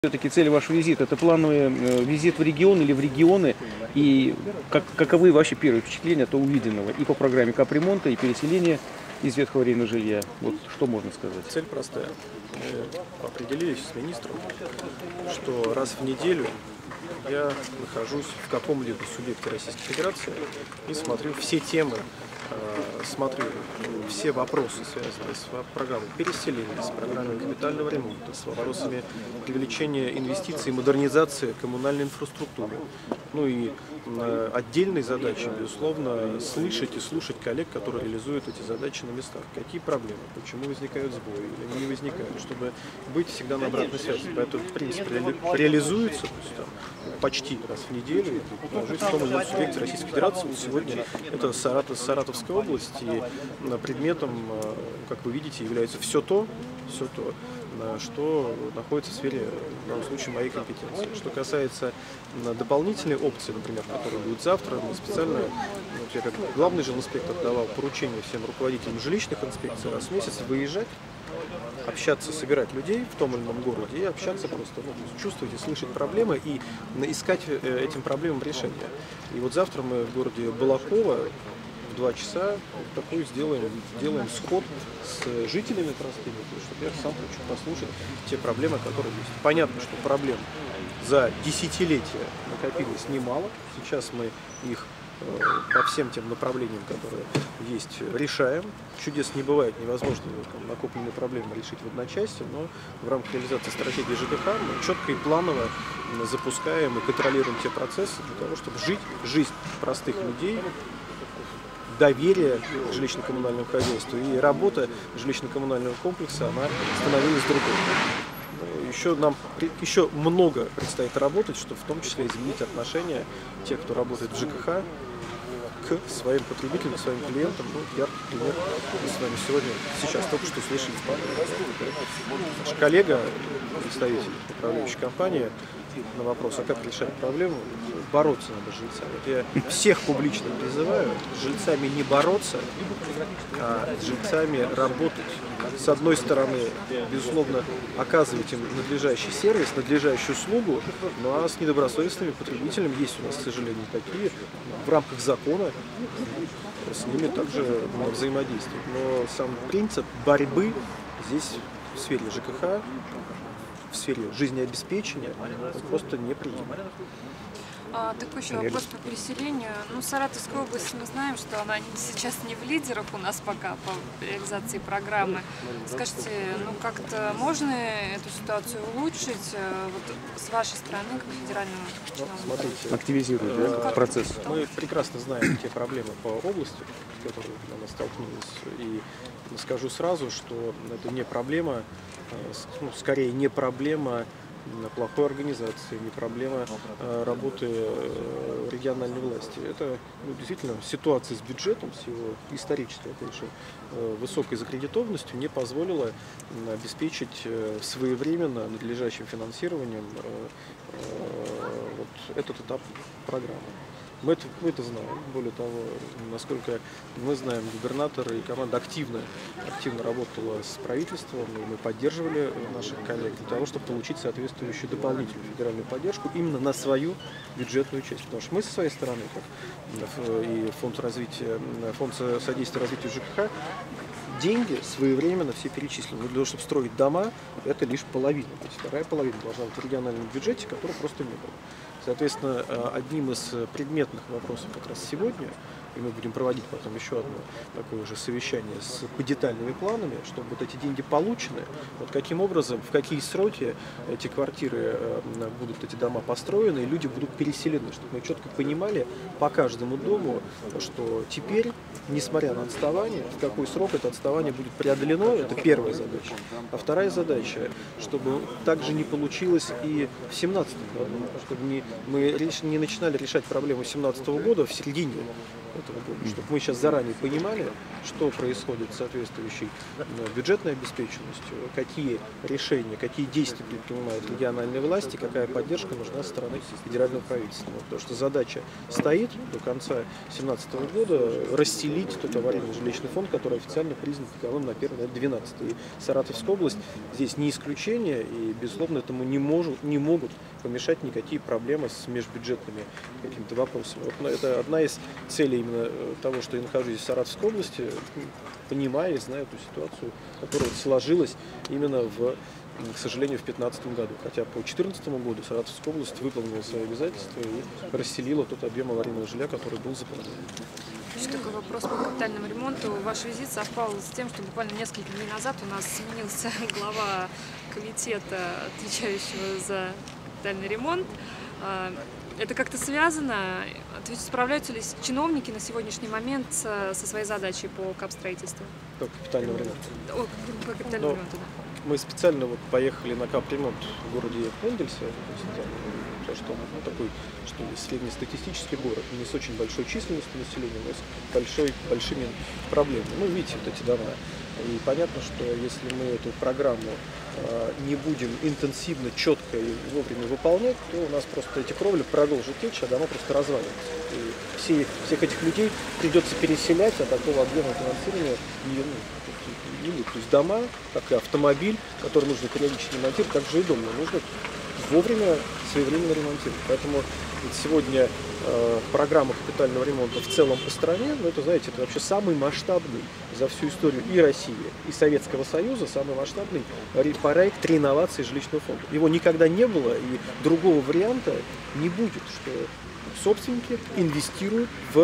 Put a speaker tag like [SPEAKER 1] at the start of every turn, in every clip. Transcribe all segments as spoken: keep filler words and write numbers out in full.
[SPEAKER 1] Все-таки цель вашего визита – это плановый визит в регион или в регионы, и как, каковы ваши первые впечатления от увиденного и по программе капремонта, и переселения из ветхого жилья? Вот что можно сказать?
[SPEAKER 2] Цель простая. Мы определились с министром, что раз в неделю я нахожусь в каком-либо субъекте Российской Федерации и смотрю все темы, смотрю все вопросы, связанные с программой переселения, с программой капитального ремонта, с вопросами привлечения инвестиций и модернизации коммунальной инфраструктуры. Ну и отдельной задачей, безусловно, слышать и слушать коллег, которые реализуют эти задачи на местах. Какие проблемы, почему возникают сбои или не возникают, чтобы быть всегда на обратной связи. Поэтому, в принципе, ре реализуется, то есть, там, почти раз в неделю, жить в том или ином субъекте Российской Федерации. Сегодня это Саратов, Саратовская область, и предметом, как вы видите, является все то, все то, что находится в сфере, в данном случае, моей компетенции. Что касается дополнительной опции, например, которая будет завтра, мы специально, вот я как главный жилинспектор давал поручение всем руководителям жилищных инспекций раз в месяц выезжать, общаться, собирать людей в том или ином городе и общаться просто, ну, чувствовать и слышать проблемы и искать этим проблемам решения. И вот завтра мы в городе Балаково в два часа такой сделаем, сделаем сход с жителями простыми, чтобы я сам хочу послушать те проблемы, которые есть. Понятно, что проблем за десятилетия накопилось немало. Сейчас мы их э, по всем тем направлениям, которые есть, решаем. Чудес не бывает, невозможно там, накопленные проблемы решить в одночасье, но в рамках реализации стратегии ЖКХ мы четко и планово запускаем и контролируем те процессы для того, чтобы жить жизнь простых людей, доверие к жилищно-коммунальному хозяйству и работа жилищно-коммунального комплекса, она становилась другой. Еще нам еще много предстоит работать, чтобы в том числе изменить отношения тех, кто работает в ЖКХ, к своим потребителям, к своим клиентам. Ну, яркий пример мы с вами сегодня, сейчас только что слышали в памяти. Наш коллега, представитель управляющей компании, на вопрос, а как решать проблему, бороться надо с жильцами. Вот я всех публично призываю с жильцами не бороться, а с жильцами работать. С одной стороны, безусловно, оказывать им надлежащий сервис, надлежащую услугу, ну а с недобросовестными потребителями есть у нас, к сожалению, такие, в рамках закона с ними также взаимодействовать. Но сам принцип борьбы здесь в сфере ЖКХ, в сфере жизнеобеспечения просто неприемлемо.
[SPEAKER 3] А, такой еще вопрос по переселению. Ну, Саратовская область, мы знаем, что она сейчас не в лидерах у нас пока по реализации программы. Скажите, ну как-то можно эту ситуацию улучшить вот, с вашей стороны, как федерального чиновника?
[SPEAKER 2] Смотрите,
[SPEAKER 1] активизирует да,
[SPEAKER 2] э,
[SPEAKER 1] процесс.
[SPEAKER 2] Мы прекрасно знаем те проблемы по области, с которыми мы столкнулись. И скажу сразу, что это не проблема, ну, скорее не проблема плохой организации, не проблема э, работы э, региональной власти. Это ну, действительно ситуация с бюджетом, с его исторической, конечно, э, высокой закредитованностью не позволила э, обеспечить э, своевременно надлежащим финансированием э, э, вот этот этап программы. Мы это, мы это знаем. Более того, насколько мы знаем, губернатор и команда активно, активно работала с правительством, и мы поддерживали наших коллег для того, чтобы получить соответствующую дополнительную федеральную поддержку именно на свою бюджетную часть. Потому что мы со своей стороны, как и фонд развития, фонд содействия развитию ЖКХ, деньги своевременно все перечислены. Но для того, чтобы строить дома, это лишь половина. То есть вторая половина должна быть в региональном бюджете, которого просто не было. Соответственно, одним из предметных вопросов как раз сегодня, и мы будем проводить потом еще одно такое же совещание с подетальными планами, чтобы вот эти деньги получены, вот каким образом, в какие сроки эти квартиры будут, эти дома построены, и люди будут переселены, чтобы мы четко понимали по каждому дому, что теперь, несмотря на отставание, в какой срок это отставание будет преодолено, это первая задача. А вторая задача, чтобы также не получилось и в семнадцатом году, чтобы не, мы не начинали решать проблему семнадцатого года в середине этого года, чтобы мы сейчас заранее понимали, что происходит с соответствующей бюджетной обеспеченностью, какие решения, какие действия предпринимают региональные власти, какая поддержка нужна со стороны федерального правительства. Потому что задача стоит до конца две тысячи семнадцатого года расселить тот аварийный жилищный фонд, который официально признан таковым на первый двенадцатый. И Саратовская область здесь не исключение, и, безусловно, этому не, может, не могут помешать никакие проблемы с межбюджетными какими-то вопросами. Вот это одна из целей именно того, что я нахожусь здесь в Саратовской области, понимая и зная эту ситуацию, которая сложилась именно в, к сожалению, в две тысячи пятнадцатом году. Хотя по две тысячи четырнадцатому году Саратовская область выполнила свои обязательства и расселила тот объем аварийного жилья, который был запланирован.
[SPEAKER 3] Еще такой вопрос по капитальному ремонту. Ваш визит совпал с тем, что буквально несколько дней назад у нас сменился глава комитета, отвечающего за капитальный ремонт. Это как-то связано? Справляются ли чиновники на сегодняшний момент со своей задачей по капстроительству?
[SPEAKER 2] По капитальному ремонту.
[SPEAKER 3] О, по капитальному ремонту, да.
[SPEAKER 2] Мы специально вот поехали на капремонт в городе Энгельсе, то, что ну, такой, что среднестатистический город, не с очень большой численностью населения, но с большой, большими проблемами. Ну, видите, вот эти дома. И понятно, что если мы эту программу э, не будем интенсивно, четко и вовремя выполнять, то у нас просто эти кровли продолжат течь, а дома просто развалятся. И все, всех этих людей придется переселять, а такого объема финансирования не, ну, не будет. То есть дома, как и автомобиль, который нужно периодически ремонтировать, также и дом нужно вовремя, своевременно ремонтировать. Поэтому сегодня э, программа капитального ремонта в целом по стране, ну это, знаете, это вообще самый масштабный за всю историю и России, и Советского Союза, самый масштабный проект реновации жилищного фонда. Его никогда не было, и другого варианта не будет, что собственники инвестируют в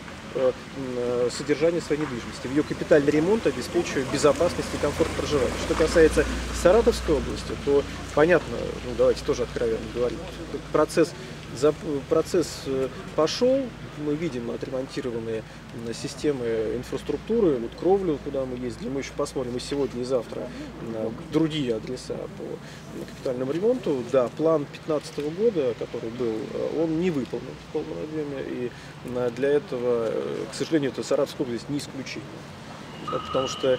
[SPEAKER 2] содержание своей недвижимости, в ее капитальный ремонт, обеспечивая безопасность и комфорт проживания. Что касается Саратовской области, то понятно, ну давайте тоже откровенно говорить, процесс, процесс пошел, мы видим отремонтированные системы инфраструктуры, вот кровлю, куда мы ездили, мы еще посмотрим и сегодня, и завтра на другие адреса по капитальному ремонту. Да, план две тысячи пятнадцатого года, который был, он не выполнен в полном объеме, и для этого, к сожалению, это Саратовская область не исключение. Потому что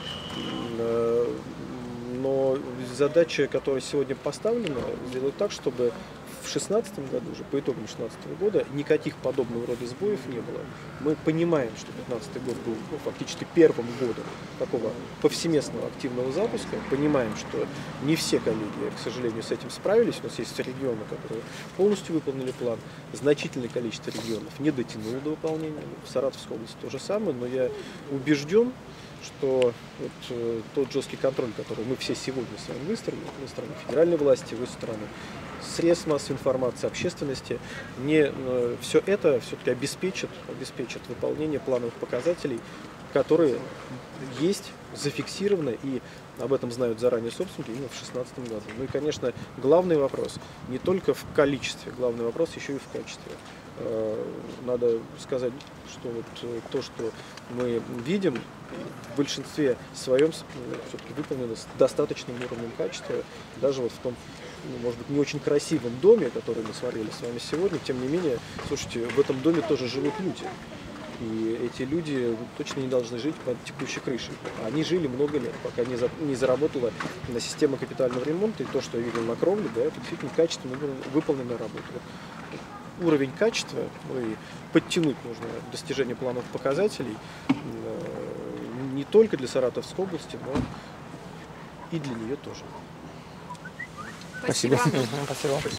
[SPEAKER 2] но задача, которая сегодня поставлена, сделать так, чтобы в две тысячи шестнадцатом году, уже по итогам две тысячи шестнадцатого года, никаких подобного рода сбоев не было. Мы понимаем, что две тысячи пятнадцатый год был ну, фактически первым годом такого повсеместного активного запуска. Понимаем, что не все коллеги, к сожалению, с этим справились. У нас есть регионы, которые полностью выполнили план. Значительное количество регионов не дотянуло до выполнения. В Саратовской области то же самое, но я убежден, что вот, э, тот жесткий контроль, который мы все сегодня с вами выстроили, со стороны федеральной власти, со стороны средств массовой информации, общественности, не, э, все это все-таки обеспечит, обеспечит выполнение плановых показателей, которые есть, зафиксированы, и об этом знают заранее собственники именно в две тысячи шестнадцатом году. Ну и, конечно, главный вопрос не только в количестве, главный вопрос еще и в качестве. Надо сказать, что вот то, что мы видим, в большинстве своем все-таки выполнено с достаточным уровнем качества, даже вот в том, ну, может быть, не очень красивом доме, который мы смотрели с вами сегодня, тем не менее, слушайте, в этом доме тоже живут люди. И эти люди точно не должны жить под текущей крышей. Они жили много лет, пока не, за, не заработала на система капитального ремонта. И то, что я видел на кровле, да, это действительно качественно выполненная работа. Уровень качества, ну и подтянуть нужно достижение плановых показателей не только для Саратовской области, но и для нее тоже.
[SPEAKER 3] Спасибо.
[SPEAKER 4] Спасибо.